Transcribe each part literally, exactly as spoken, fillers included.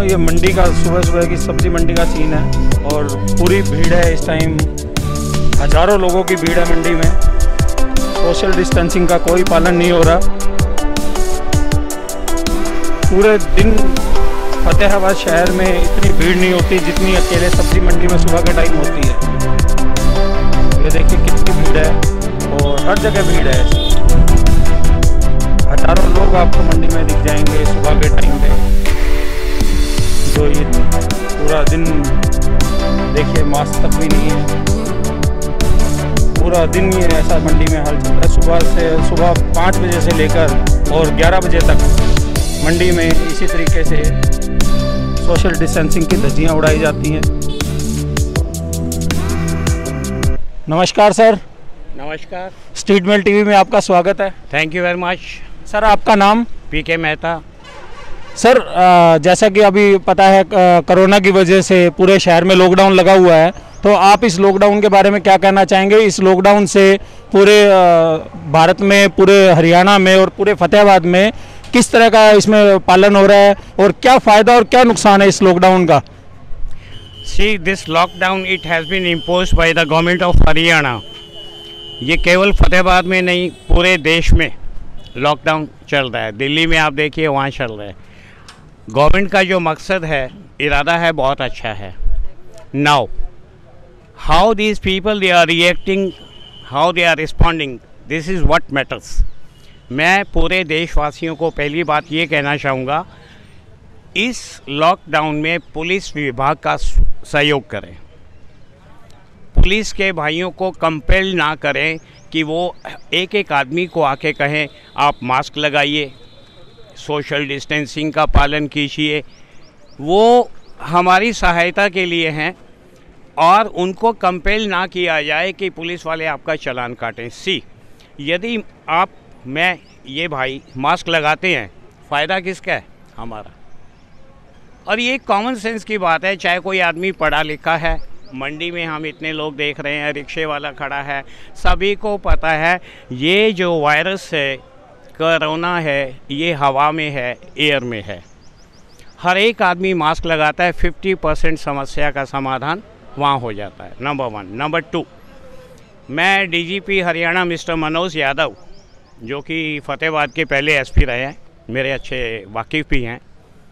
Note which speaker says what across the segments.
Speaker 1: ये मंडी का सुबह सुबह की सब्जी मंडी का सीन है और पूरी भीड़ है इस टाइम। हजारों लोगों की भीड़ है मंडी में। सोशल डिस्टेंसिंग का कोई पालन नहीं हो रहा। पूरे दिन फतेहाबाद शहर में इतनी भीड़ नहीं होती जितनी अकेले सब्जी मंडी में सुबह के टाइम होती है। ये देखिए कितनी भीड़ है और हर जगह भीड़ है। हजारों लोग आपको मंडी में दिख जाएंगे सुबह के टाइम पे। जो ये पूरा दिन देखिए मास्क तक भी नहीं है। पूरा दिन ही ऐसा मंडी में हाल चल रहा है। सुबह से सुबह पाँच बजे से लेकर और ग्यारह बजे तक मंडी में इसी तरीके से सोशल डिस्टेंसिंग की धज्जियाँ उड़ाई जाती हैं। नमस्कार सर।
Speaker 2: नमस्कार।
Speaker 1: स्ट्रीट मेल टीवी में आपका स्वागत है।
Speaker 2: Thank you very much.
Speaker 1: Sir आपका नाम?
Speaker 2: पी के मेहता।
Speaker 1: सर जैसा कि अभी पता है कोरोना की वजह से पूरे शहर में लॉकडाउन लगा हुआ है, तो आप इस लॉकडाउन के बारे में क्या कहना चाहेंगे? इस लॉकडाउन से पूरे भारत में, पूरे हरियाणा में और पूरे फतेहाबाद में किस तरह का इसमें पालन हो रहा है और क्या फ़ायदा और क्या नुकसान है इस लॉकडाउन का?
Speaker 2: See this lockdown it has been imposed by the government of Haryana. ये केवल फतेहाबाद में नहीं, पूरे देश में लॉकडाउन चल रहा है। दिल्ली में आप देखिए वहाँ चल रहा है। गवर्नमेंट का जो मकसद है, इरादा है, बहुत अच्छा है। Now how these people they are reacting, how they are responding, this is what matters. मैं पूरे देशवासियों को पहली बात ये कहना चाहूँगा, इस लॉकडाउन में पुलिस विभाग का सहयोग करें। पुलिस के भाइयों को कंपेल ना करें कि वो एक एक आदमी को आके कहें आप मास्क लगाइए, सोशल डिस्टेंसिंग का पालन कीजिए। वो हमारी सहायता के लिए हैं और उनको कंपेल ना किया जाए कि पुलिस वाले आपका चालान काटें। सी यदि आप, मैं, ये भाई मास्क लगाते हैं, फ़ायदा किसका है? हमारा। और ये कॉमन सेंस की बात है। चाहे कोई आदमी पढ़ा लिखा है, मंडी में हम इतने लोग देख रहे हैं, रिक्शे वाला खड़ा है, सभी को पता है ये जो वायरस है, कोरोना है, ये हवा में है, एयर में है। हर एक आदमी मास्क लगाता है, फिफ्टी परसेंट समस्या का समाधान वहाँ हो जाता है। Number one. नंबर टू, मैं डीजीपी हरियाणा मिस्टर मनोज यादव, जो कि फतेहाबाद के पहले एसपी रहे हैं, मेरे अच्छे वाकिफ़ भी हैं,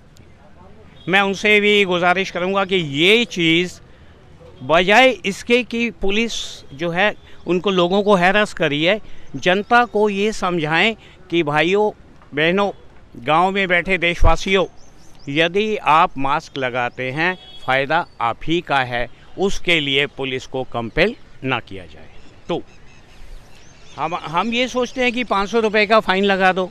Speaker 2: मैं उनसे भी गुजारिश करूँगा कि ये चीज़ बजाय इसके कि पुलिस जो है उनको लोगों को हैरास करिए, जनता को ये समझाएं कि भाइयों बहनों, गांव में बैठे देशवासियों, यदि आप मास्क लगाते हैं फ़ायदा आप ही का है, उसके लिए पुलिस को कंपेल ना किया जाए। तो हम हम ये सोचते हैं कि पाँच सौ रुपये का फ़ाइन लगा दो।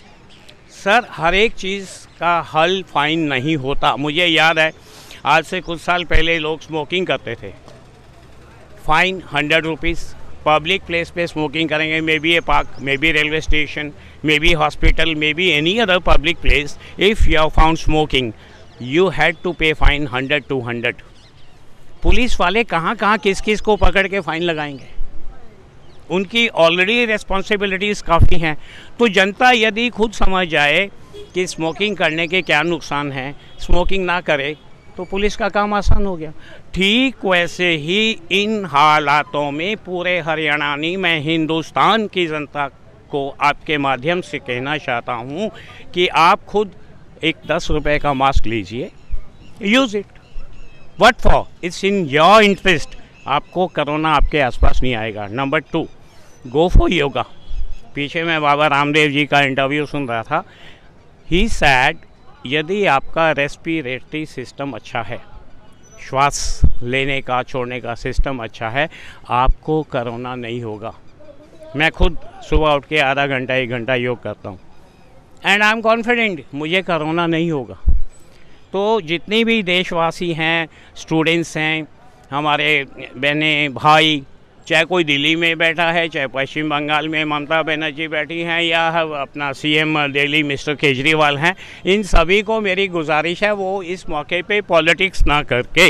Speaker 2: सर हर एक चीज़ का हल फ़ाइन नहीं होता। मुझे याद है आज से कुछ साल पहले लोग स्मोकिंग करते थे, fine hundred rupees. Public place पे स्मोकिंग करेंगे, maybe a park, maybe railway station, maybe hospital, maybe any other public place, if you have found smoking you had to pay fine hundred to hundred. Police वाले कहाँ कहाँ किस किस को पकड़ के fine लगाएंगे? उनकी ऑलरेडी रिस्पॉन्सिबिलिटीज़ काफ़ी हैं। तो जनता यदि खुद समझ जाए कि स्मोकिंग करने के क्या नुकसान हैं, स्मोकिंग ना करे, तो पुलिस का काम आसान हो गया। ठीक वैसे ही इन हालातों में पूरे हरियाणा, नहीं मैं हिंदुस्तान की जनता को आपके माध्यम से कहना चाहता हूँ कि आप खुद एक दस रुपए का मास्क लीजिए, use it. What for? It's in your interest. आपको कोरोना आपके आसपास नहीं आएगा। Number two, go for yoga. पीछे मैं बाबा रामदेव जी का इंटरव्यू सुन रहा था। ही सैड यदि आपका रेस्पिरेटरी सिस्टम अच्छा है, श्वास लेने का छोड़ने का सिस्टम अच्छा है, आपको कोरोना नहीं होगा। मैं खुद सुबह उठ के आधा घंटा एक घंटा योग करता हूँ एंड आई एम कॉन्फिडेंट मुझे कोरोना नहीं होगा। तो जितने भी देशवासी हैं, स्टूडेंट्स हैं, हमारे बहनें भाई, चाहे कोई दिल्ली में बैठा है, चाहे पश्चिम बंगाल में ममता बनर्जी बैठी हैं, या अपना सीएम दिल्ली मिस्टर केजरीवाल हैं, इन सभी को मेरी गुजारिश है वो इस मौके पे पॉलिटिक्स ना करके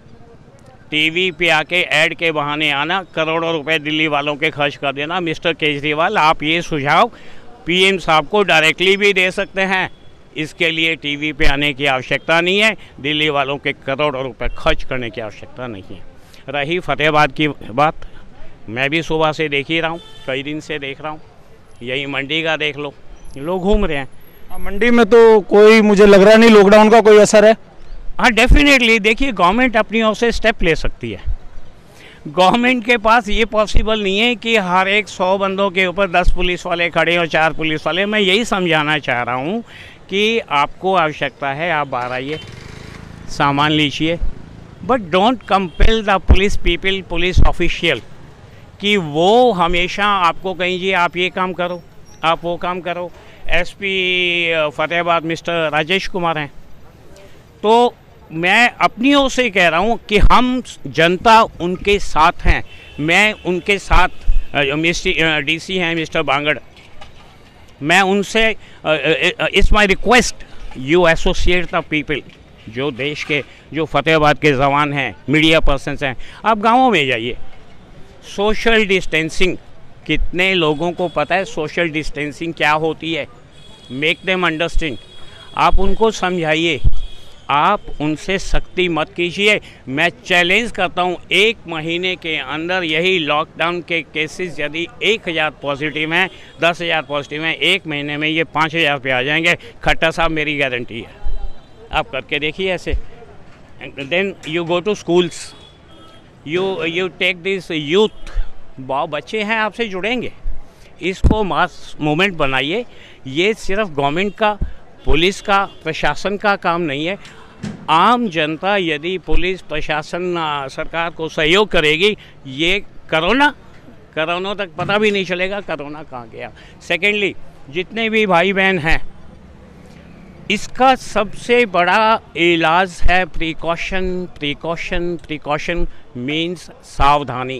Speaker 2: टीवी पे आके ऐड के बहाने आना, करोड़ों रुपए दिल्ली वालों के खर्च कर देना। मिस्टर केजरीवाल, आप ये सुझाव पीएम साहब को डायरेक्टली भी दे सकते हैं इसके लिए टीवी पे आने की आवश्यकता नहीं है, दिल्ली वालों के करोड़ों रुपए खर्च करने की आवश्यकता नहीं है। रही फतेहाबाद की बात, मैं भी सुबह से देख ही रहा हूँ, कई दिन से देख रहा हूँ। यही मंडी का देख लो, लोग घूम रहे हैं।
Speaker 1: मंडी में तो कोई मुझे लग रहा नहीं लॉकडाउन का कोई असर है।
Speaker 2: हाँ, डेफिनेटली। देखिए, गवर्नमेंट अपनी ओर से स्टेप ले सकती है। गवर्नमेंट के पास ये पॉसिबल नहीं है कि हर एक सौ बंदों के ऊपर दस पुलिस वाले खड़े और चार पुलिस वाले। मैं यही समझाना चाह रहा हूँ कि आपको आवश्यकता है, आप बाहर आइए, सामान लीजिए, but don't compel the police people, police official, कि वो हमेशा आपको कहें जी आप ये काम करो, आप वो काम करो। एसपी फतेहाबाद मिस्टर राजेश कुमार हैं, तो मैं अपनी ओर से कह रहा हूँ कि हम जनता उनके साथ हैं। मैं उनके साथ, मिस्टर डीसी हैं मिस्टर बांगड़, मैं उनसे, it's my request, you associate the people, जो देश के, जो फतेहाबाद के जवान हैं, मीडिया पर्सन्स हैं, आप गाँवों में जाइए। सोशल डिस्टेंसिंग, कितने लोगों को पता है सोशल डिस्टेंसिंग क्या होती है? Make them understand. आप उनको समझाइए, आप उनसे सख्ती मत कीजिए। मैं चैलेंज करता हूं, एक महीने के अंदर यही लॉकडाउन के केसेस यदि एक हज़ार पॉजिटिव हैं, दस हज़ार पॉजिटिव हैं, एक महीने में ये पाँच हज़ार पे आ जाएंगे। खट्टर साहब, मेरी गारंटी है, आप करके देखिए ऐसे। Then you go to schools, you you take this youth, बहुत बच्चे हैं आपसे जुड़ेंगे, इसको मास मूवमेंट बनाइए। ये सिर्फ गवर्नमेंट का, पुलिस का, प्रशासन का काम नहीं है। आम जनता यदि पुलिस, प्रशासन, सरकार को सहयोग करेगी, ये कोरोना कोरोना तक पता भी नहीं चलेगा कोरोना कहाँ गया। सेकेंडली, जितने भी भाई बहन हैं, इसका सबसे बड़ा इलाज है प्रिकॉशन। प्रिकॉशन प्रिकॉशन मीन्स सावधानी।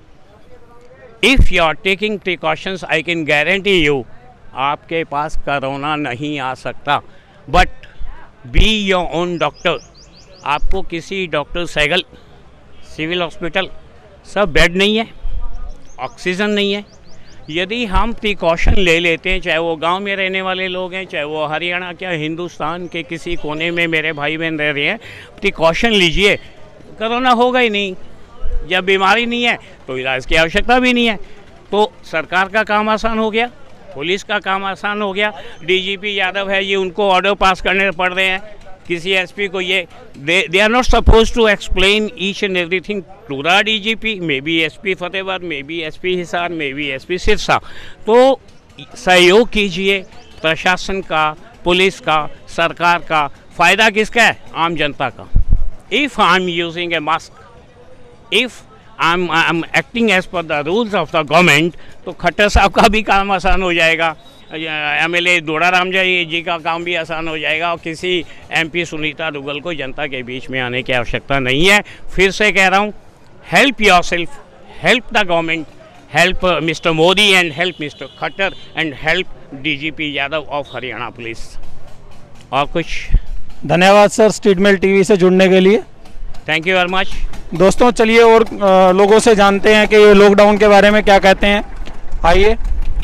Speaker 2: If you are taking precautions, I can guarantee you आपके पास कोरोना नहीं आ सकता। But be your own doctor. आपको किसी डॉक्टर सैगल, सिविल हॉस्पिटल, सब बेड नहीं है, ऑक्सीजन नहीं है। यदि हम प्रिकॉशन ले लेते हैं, चाहे वो गांव में रहने वाले लोग हैं, चाहे वो हरियाणा के, हिंदुस्तान के किसी कोने में मेरे भाई बहन रह रहे हैं, प्रिकॉशन लीजिए, कोरोना होगा ही नहीं। जब बीमारी नहीं है तो इलाज की आवश्यकता भी नहीं है। तो सरकार का काम आसान हो गया, पुलिस का काम आसान हो गया। डीजीपी यादव है, ये उनको ऑर्डर पास करने पड़ रहे हैं किसी एसपी को। ये they are not suppose to explain each and everything to the DGP, maybe SP Fatehabad, maybe SP Hisar, maybe SP Sirsa. तो सहयोग कीजिए, प्रशासन का, पुलिस का, सरकार का। फ़ायदा किसका है? आम जनता का। If I am using a mask, if I am I am acting as per the rules of the government, तो खट्टर साहब का भी काम आसान हो जाएगा, एमएलए दोड़ाराम जी का काम भी आसान हो जाएगा, और किसी एमपी सुनीता दुग्गल को जनता के बीच में आने की आवश्यकता नहीं है। फिर से कह रहा हूँ, help yourself, help the government, help mister Modi and help mister Khattar and help DGP Yadav of Haryana police. और कुछ?
Speaker 1: धन्यवाद सर, स्ट्रीट मेल टीवी से जुड़ने के लिए।
Speaker 2: Thank you very much.
Speaker 1: दोस्तों, चलिए और आ, लोगों से जानते हैं कि लॉकडाउन के बारे में क्या कहते हैं। आइए।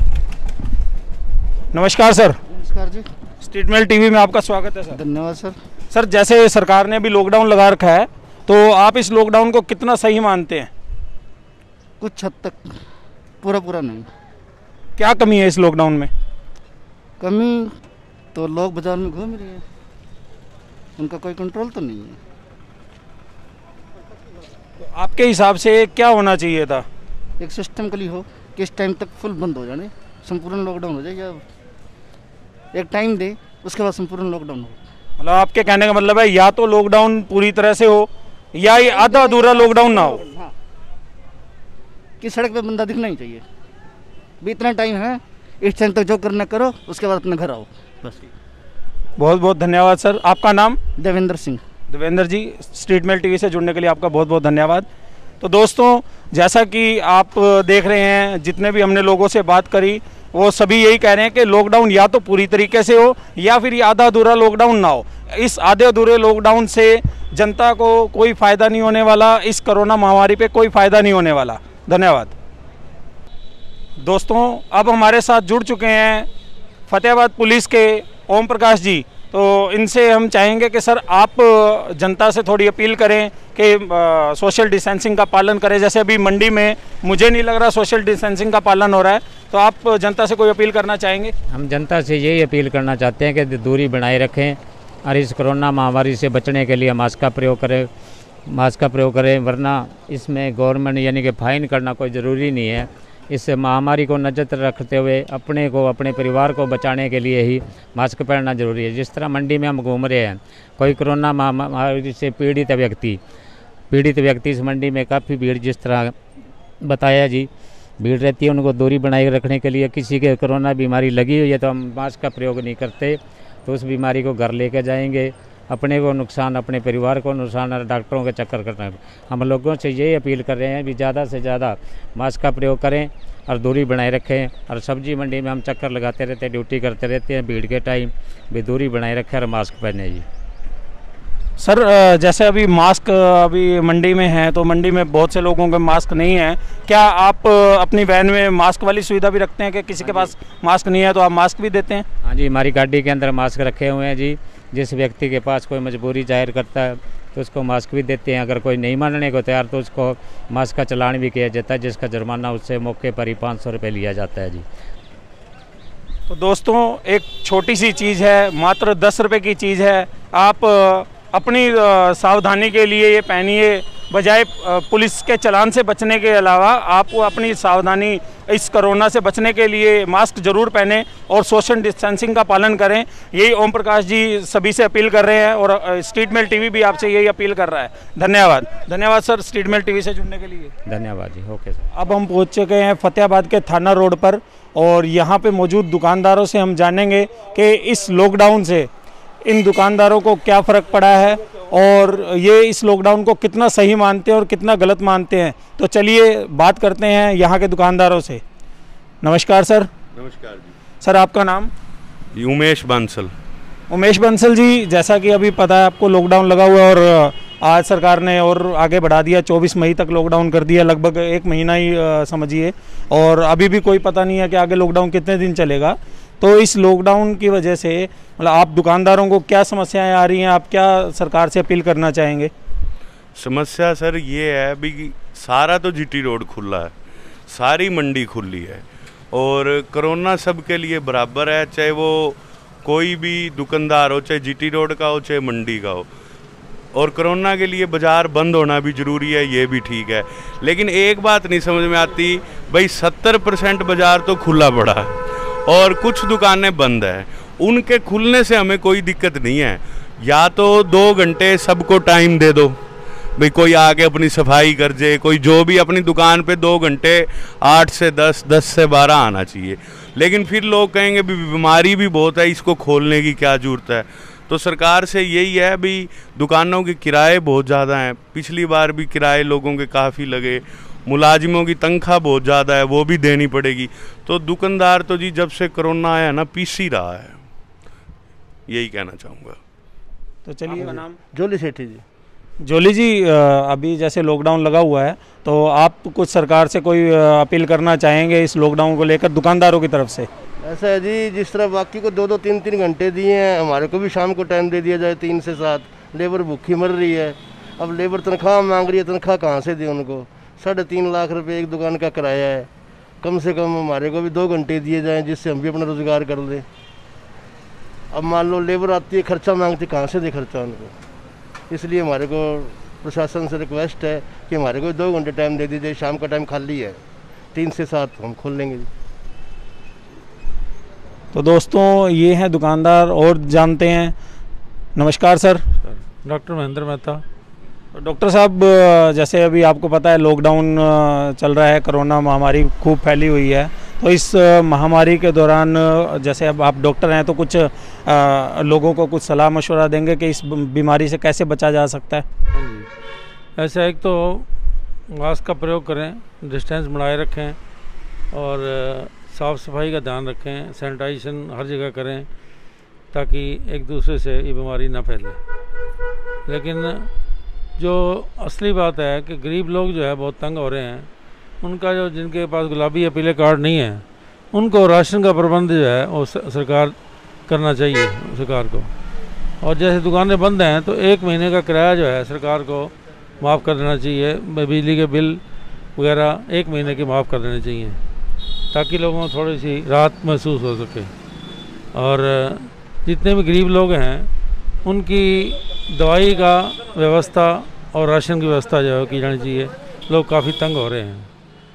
Speaker 1: नमस्कार सर।
Speaker 3: नमस्कार जी।
Speaker 1: स्ट्रीट मेल टीवी में आपका स्वागत है सर।
Speaker 3: धन्यवाद सर।
Speaker 1: सर, जैसे सरकार ने अभी लॉकडाउन लगा रखा है, तो आप इस लॉकडाउन को कितना सही मानते हैं?
Speaker 3: कुछ हद तक, पूरा पूरा नहीं।
Speaker 1: क्या कमी है इस लॉकडाउन में?
Speaker 3: कमी तो लोग बाजार में घूम रहे हैं, उनका कोई कंट्रोल तो नहीं है।
Speaker 1: तो आपके हिसाब से क्या होना चाहिए था?
Speaker 3: एक सिस्टम कली हो कि इस टाइम तक फुल बंद हो जाने, संपूर्ण लॉकडाउन हो जाए, या एक टाइम दे उसके बाद संपूर्ण लॉकडाउन हो।
Speaker 1: मतलब आपके कहने का मतलब है या तो लॉकडाउन पूरी तरह से हो, या ये आधा अधूरा लॉकडाउन ना हो।
Speaker 3: हाँ, कि सड़क पे बंदा दिखना ही चाहिए। भी इतना टाइम है, इस टाइम तक जो करना करो, उसके बाद अपने घर आओ, बस।
Speaker 1: बहुत बहुत धन्यवाद सर। आपका नाम?
Speaker 3: Devendra Singh.
Speaker 1: Devendra ji, street mail TV से जुड़ने के लिए आपका बहुत बहुत धन्यवाद। तो दोस्तों, जैसा कि आप देख रहे हैं, जितने भी हमने लोगों से बात करी, वो सभी यही कह रहे हैं कि लॉकडाउन या तो पूरी तरीके से हो, या फिर ये आधा अधूरा लॉकडाउन ना हो। इस आधे अधूरे लॉकडाउन से जनता को कोई फ़ायदा नहीं होने वाला, इस कोरोना महामारी पे कोई फ़ायदा नहीं होने वाला। धन्यवाद। दोस्तों, अब हमारे साथ जुड़ चुके हैं फतेहाबाद पुलिस के ओम प्रकाश जी, तो इनसे हम चाहेंगे कि सर आप जनता से थोड़ी अपील करें कि सोशल डिस्टेंसिंग का पालन करें। जैसे अभी मंडी में मुझे नहीं लग रहा सोशल डिस्टेंसिंग का पालन हो रहा है, तो आप जनता से कोई अपील करना चाहेंगे?
Speaker 4: हम जनता से यही अपील करना चाहते हैं कि दूरी बनाए रखें और इस कोरोना महामारी से बचने के लिए मास्क का प्रयोग करें मास्क का प्रयोग करें वरना इसमें गवर्नमेंट यानी कि फ़ाइन करना कोई ज़रूरी नहीं है। इस महामारी को नज़र रखते हुए अपने को अपने परिवार को बचाने के लिए ही मास्क पहनना ज़रूरी है। जिस तरह मंडी में हम घूम रहे हैं, कोई कोरोना महामारी से पीड़ित व्यक्ति पीड़ित व्यक्ति इस मंडी में काफ़ी भीड़, जिस तरह बताया जी, भीड़ रहती है, उनको दूरी बनाए रखने के लिए किसी के कोरोना बीमारी लगी हुई है तो हम मास्क का प्रयोग नहीं करते, तो उस बीमारी को घर लेकर जाएंगे, अपने को नुकसान, अपने परिवार को नुकसान और डॉक्टरों के चक्कर करना। हम लोगों से यही अपील कर रहे हैं कि ज़्यादा से ज़्यादा मास्क का प्रयोग करें और दूरी बनाए रखें। और सब्जी मंडी में हम चक्कर लगाते रहते हैं, ड्यूटी करते रहते हैं, भीड़ के टाइम भी दूरी बनाए रखें और मास्क पहने जी।
Speaker 1: सर जैसे अभी मास्क अभी मंडी में है तो मंडी में बहुत से लोगों के मास्क नहीं है, क्या आप अपनी वैन में मास्क वाली सुविधा भी रखते हैं कि किसी के पास मास्क नहीं है तो आप मास्क भी देते हैं?
Speaker 4: हाँ जी, हमारी गाड़ी के अंदर मास्क रखे हुए हैं जी। जिस व्यक्ति के पास कोई मजबूरी जाहिर करता है तो उसको मास्क भी देते हैं। अगर कोई नहीं मानने को तैयार तो उसको मास्क का चालान भी किया जाता है, जिसका जुर्माना उससे मौके पर ही पाँच सौ रुपये लिया जाता है जी।
Speaker 1: तो दोस्तों एक छोटी सी चीज़ है, मात्र दस रुपये की चीज़ है, आप अपनी सावधानी के लिए ये पहनिए। बजाय पुलिस के चालान से बचने के अलावा आप अपनी सावधानी इस कोरोना से बचने के लिए मास्क जरूर पहनें और सोशल डिस्टेंसिंग का पालन करें। यही ओम प्रकाश जी सभी से अपील कर रहे हैं और स्ट्रीट मेल टीवी भी आपसे यही अपील कर रहा है। धन्यवाद धन्यवाद सर स्ट्रीट मेल टीवी से जुड़ने के लिए।
Speaker 4: धन्यवाद जी। Okay sir.
Speaker 1: अब हम पहुँच चुके हैं फतेहाबाद के थाना रोड पर और यहाँ पे मौजूद दुकानदारों से हम जानेंगे कि इस लॉकडाउन से इन दुकानदारों को क्या फ़र्क पड़ा है और ये इस लॉकडाउन को कितना सही मानते हैं और कितना गलत मानते हैं। तो चलिए बात करते हैं यहाँ के दुकानदारों से। नमस्कार सर।
Speaker 5: नमस्कार जी।
Speaker 1: सर आपका नाम?
Speaker 5: उमेश बंसल।
Speaker 1: उमेश बंसल जी, जैसा कि अभी पता है आपको लॉकडाउन लगा हुआ है और आज सरकार ने और आगे बढ़ा दिया, चौबीस मई तक लॉकडाउन कर दिया, लगभग एक महीना ही समझिए, और अभी भी कोई पता नहीं है कि आगे लॉकडाउन कितने दिन चलेगा। तो इस लॉकडाउन की वजह से मतलब आप दुकानदारों को क्या समस्याएं आ रही हैं, आप क्या सरकार से अपील करना चाहेंगे?
Speaker 5: समस्या सर ये है भी सारा तो जीटी रोड खुला है, सारी मंडी खुली है और कोरोना सबके लिए बराबर है, चाहे वो कोई भी दुकानदार हो, चाहे जीटी रोड का हो चाहे मंडी का हो। और कोरोना के लिए बाज़ार बंद होना भी ज़रूरी है, ये भी ठीक है, लेकिन एक बात नहीं समझ में आती भाई सत्तर परसेंट बाज़ार तो खुला पड़ा है और कुछ दुकानें बंद है। उनके खुलने से हमें कोई दिक्कत नहीं है, या तो दो घंटे सबको टाइम दे दो भाई, कोई आके अपनी सफाई कर जाए, कोई जो भी अपनी दुकान पे दो घंटे आठ से दस दस से बारह आना चाहिए। लेकिन फिर लोग कहेंगे भी बीमारी भी बहुत है, इसको खोलने की क्या ज़रूरत है। तो सरकार से यही है भी दुकानों के किराए बहुत ज़्यादा हैं, पिछली बार भी किराए लोगों के काफ़ी लगे, मुलाजिमों की तनख्वाह बहुत ज़्यादा है, वो भी देनी पड़ेगी। तो दुकानदार तो जी जब से कोरोना आया ना पीस ही रहा है, यही कहना चाहूँगा।
Speaker 1: तो चलिए, नाम?
Speaker 3: जोली सेठी जी।
Speaker 1: जोली जी, अभी जैसे लॉकडाउन लगा हुआ है तो आप कुछ सरकार से कोई अपील करना चाहेंगे इस लॉकडाउन को लेकर दुकानदारों की तरफ से?
Speaker 3: ऐसा है जी, जिस तरह बाकी को दो दो तीन तीन घंटे दिए हैं, हमारे को भी शाम को टाइम दे दिया जाए तीन से सात। लेबर भूखी मर रही है, अब लेबर तनख्वाह मांग रही है, तनख्वाह कहाँ से दे उनको? साढ़े तीन लाख रुपए एक दुकान का किराया है, कम से कम हमारे को भी दो घंटे दिए जाएं जिससे हम भी अपना रोज़गार कर लें। अब मान लो लेबर आती है, खर्चा मांगती, कहाँ से दे खर्चा उनको? इसलिए हमारे को प्रशासन से रिक्वेस्ट है कि हमारे को दो घंटे टाइम दे दीजिए, शाम का टाइम खाली है, तीन से सात हम खोल लेंगे।
Speaker 1: तो दोस्तों ये हैं दुकानदार और जानते हैं। नमस्कार sir.
Speaker 6: Doctor Mahendra Mehta.
Speaker 1: Doctor साहब, जैसे अभी आपको पता है लॉकडाउन चल रहा है, कोरोना महामारी खूब फैली हुई है, तो इस महामारी के दौरान जैसे अब आप डॉक्टर हैं तो कुछ आ, लोगों को कुछ सलाह मशवरा देंगे कि इस बीमारी से कैसे बचा जा सकता है?
Speaker 6: हाँ जी, ऐसा एक तो मास्क का प्रयोग करें, डिस्टेंस बनाए रखें और साफ़ सफाई का ध्यान रखें, सैनिटाइजेशन हर जगह करें ताकि एक दूसरे से ये बीमारी ना फैले। लेकिन जो असली बात है कि गरीब लोग जो है बहुत तंग हो रहे हैं, उनका जो जिनके पास गुलाबी या पीले कार्ड नहीं है उनको राशन का प्रबंध जो है वो सरकार करना चाहिए सरकार को। और जैसे दुकानें बंद हैं तो एक महीने का किराया जो है सरकार को माफ़ कर देना चाहिए, बिजली के बिल वगैरह एक महीने के माफ़ कर देने चाहिए ताकि लोगों को थोड़ी सी राहत महसूस हो सके। और जितने भी गरीब लोग हैं उनकी दवाई का व्यवस्था और राशन की व्यवस्था जो है की जानी चाहिए। लोग काफ़ी तंग हो रहे हैं।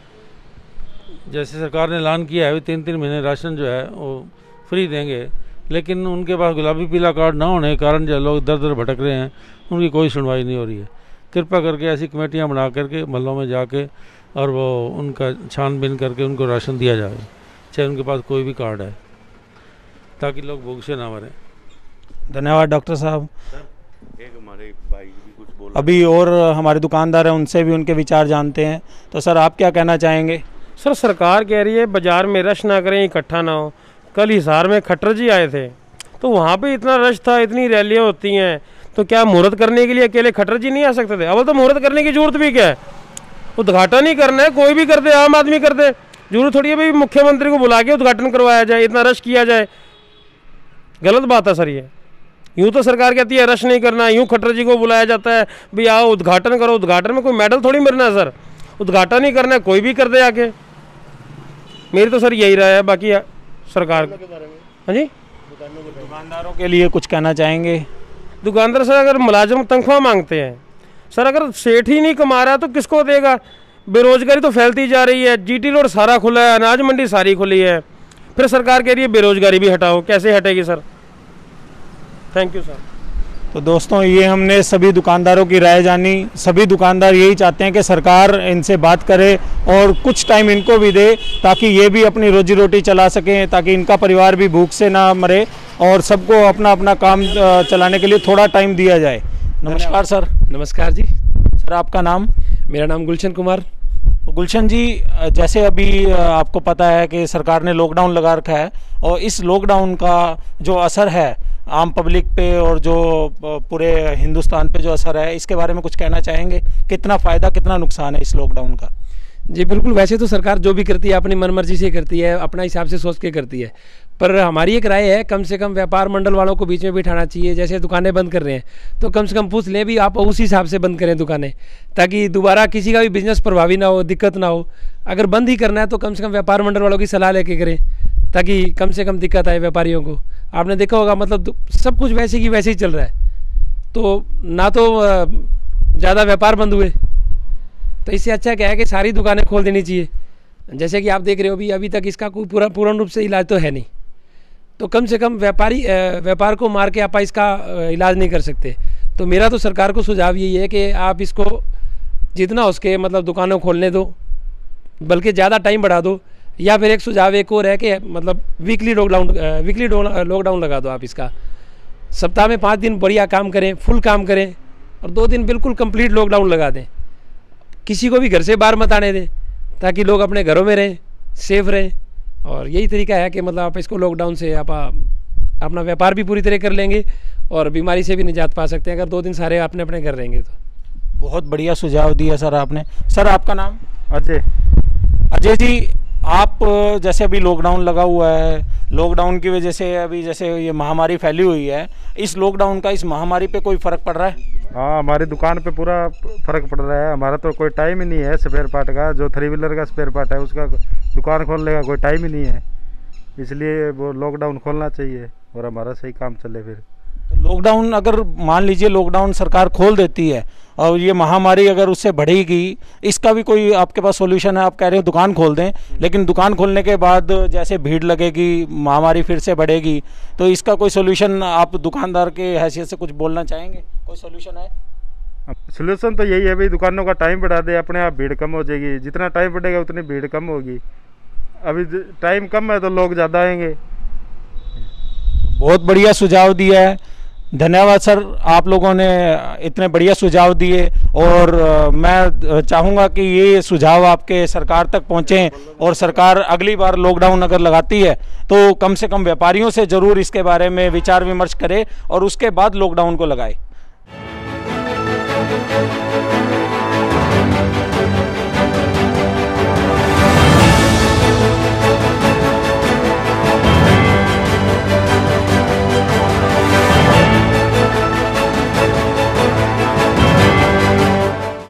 Speaker 6: जैसे सरकार ने ऐलान किया है भी तीन तीन महीने राशन जो है वो फ्री देंगे, लेकिन उनके पास गुलाबी पीला कार्ड ना होने के कारण जो लोग दर दर भटक रहे हैं उनकी कोई सुनवाई नहीं हो रही है। कृपा करके ऐसी कमेटियां बना करके मोहल्लों में जाके और वो उनका छानबीन करके उनको राशन दिया जाए, चाहे उनके पास कोई भी कार्ड है, ताकि लोग भूख से ना मरें।
Speaker 1: धन्यवाद डॉक्टर साहब।
Speaker 5: एक हमारे भाई भी कुछ बोल
Speaker 1: अभी और हमारे दुकानदार हैं, उनसे भी उनके विचार जानते हैं। तो सर आप क्या कहना चाहेंगे?
Speaker 7: सर सरकार कह रही है बाज़ार में रश ना करें, इकट्ठा ना हो। कल हिसार में खट्टर जी आए थे तो वहाँ पे इतना रश था, इतनी रैलियाँ होती हैं, तो क्या मुहूर्त करने के लिए अकेले खट्टर जी नहीं आ सकते थे? अब तो मुहूर्त करने की जरूरत भी क्या है, उद्घाटन ही करना है, कोई भी कर दे, आम आदमी कर दे, जरूरत थोड़ी है भाई मुख्यमंत्री को बुला के उद्घाटन करवाया जाए, इतना रश किया जाए। गलत बात है सर ये। यूँ तो सरकार कहती है रश नहीं करना, यूँ खट्टर जी को बुलाया जाता है भाई आओ उद्घाटन करो। उद्घाटन में कोई मेडल थोड़ी मिलना है सर, उद्घाटन ही करना है, कोई भी कर दे आके। मेरी तो सर यही राय है। बाकी सरकार हाँ जी
Speaker 1: दुकानदारों के लिए कुछ कहना चाहेंगे?
Speaker 7: दुकानदार सर अगर मुलाजिम तनख्वाह मांगते हैं सर, अगर सेठ ही नहीं कमा रहा तो किसको देगा? बेरोजगारी तो फैलती जा रही है, जीटी रोड सारा खुला है, अनाज मंडी सारी खुली है, फिर सरकार कह रही है बेरोजगारी भी हटाओ, कैसे हटेगी सर? Thank you sir.
Speaker 1: तो दोस्तों ये हमने सभी दुकानदारों की राय जानी। सभी दुकानदार यही चाहते हैं कि सरकार इनसे बात करे और कुछ टाइम इनको भी दे ताकि ये भी अपनी रोजी रोटी चला सकें, ताकि इनका परिवार भी भूख से ना मरे और सबको अपना अपना काम चलाने के लिए थोड़ा टाइम दिया जाए। नमस्कार सर।
Speaker 8: नमस्कार जी।
Speaker 1: सर आपका नाम?
Speaker 8: मेरा नाम गुलशन कुमार।
Speaker 1: गुलशन जी, जैसे अभी आपको पता है कि सरकार ने लॉकडाउन लगा रखा है और इस लॉकडाउन का जो असर है आम पब्लिक पे और जो पूरे हिंदुस्तान पे जो असर है, इसके बारे में कुछ कहना चाहेंगे? कितना फ़ायदा कितना नुकसान है इस लॉकडाउन का?
Speaker 8: जी बिल्कुल, वैसे तो सरकार जो भी करती है अपनी मनमर्जी से करती है, अपना हिसाब से सोच के करती है, पर हमारी एक राय है कम से कम व्यापार मंडल वालों को बीच में बिठाना चाहिए। जैसे दुकानें बंद कर रहे हैं तो कम से कम पूछ लें भी आप उसी हिसाब से बंद करें दुकानें, ताकि दोबारा किसी का भी बिजनेस प्रभावी ना हो, दिक्कत ना हो। अगर बंद ही करना है तो कम से कम व्यापार मंडल वालों की सलाह लेके करें ताकि कम से कम दिक्कत आए व्यापारियों को। आपने देखा होगा मतलब सब कुछ वैसे की वैसे ही चल रहा है, तो ना तो ज़्यादा व्यापार बंद हुए, तो इससे अच्छा क्या है कि सारी दुकानें खोल देनी चाहिए। जैसे कि आप देख रहे हो भी अभी तक इसका कोई पूरा पूर्ण रूप से इलाज तो है नहीं, तो कम से कम व्यापारी व्यापार को मार के आप इसका इलाज नहीं कर सकते। तो मेरा तो सरकार को सुझाव यही है कि आप इसको जितना हो सके मतलब दुकानों खोलने दो, बल्कि ज़्यादा टाइम बढ़ा दो, या फिर एक सुझाव एक और है कि मतलब वीकली लॉकडाउन वीकली लॉकडाउन लगा दो। आप इसका सप्ताह में पाँच दिन बढ़िया काम करें, फुल काम करें, और दो दिन बिल्कुल कंप्लीट लॉकडाउन लगा दें। किसी को भी घर से बाहर मत आने दें ताकि लोग अपने घरों में रहें, सेफ रहें। और यही तरीका है कि मतलब आप इसको लॉकडाउन से आप अपना व्यापार भी पूरी तरह कर लेंगे और बीमारी से भी निजात पा सकते हैं अगर दो दिन सारे अपने अपने घर रहेंगे तो।
Speaker 1: बहुत बढ़िया सुझाव दिया सर आपने। सर आपका नाम?
Speaker 9: अजय।
Speaker 1: अजय जी, आप जैसे अभी लॉकडाउन लगा हुआ है, लॉकडाउन की वजह से अभी जैसे ये महामारी फैली हुई है, इस लॉकडाउन का इस महामारी पे कोई फ़र्क पड़ रहा है?
Speaker 9: हाँ, हमारी दुकान पे पूरा फ़र्क पड़ रहा है। हमारा तो कोई टाइम ही नहीं है स्पेयर पार्ट का, जो थ्री व्हीलर का स्पेयर पार्ट है उसका दुकान खोलने का कोई टाइम ही नहीं है, इसलिए वो लॉकडाउन खोलना चाहिए और हमारा सही काम चले। फिर
Speaker 1: लॉकडाउन अगर मान लीजिए लॉकडाउन सरकार खोल देती है और ये महामारी अगर उससे बढ़ेगी, इसका भी कोई आपके पास सॉल्यूशन है? आप कह रहे हो दुकान खोल दें, लेकिन दुकान खोलने के बाद जैसे भीड़ लगेगी, महामारी फिर से बढ़ेगी, तो इसका कोई सॉल्यूशन आप दुकानदार के हैसियत से कुछ बोलना चाहेंगे? कोई सॉल्यूशन है?
Speaker 9: सॉल्यूशन तो यही है भाई, दुकानों का टाइम बढ़ा दे, अपने आप भीड़ कम हो जाएगी। जितना टाइम बढ़ेगा उतनी भीड़ कम होगी। अभी टाइम कम है तो लोग ज़्यादा आएंगे।
Speaker 1: बहुत बढ़िया सुझाव दिया है, धन्यवाद सर। आप लोगों ने इतने बढ़िया सुझाव दिए और मैं चाहूँगा कि ये सुझाव आपके सरकार तक पहुँचें और सरकार अगली बार लॉकडाउन अगर लगाती है तो कम से कम व्यापारियों से ज़रूर इसके बारे में विचार विमर्श करे और उसके बाद लॉकडाउन को लगाए।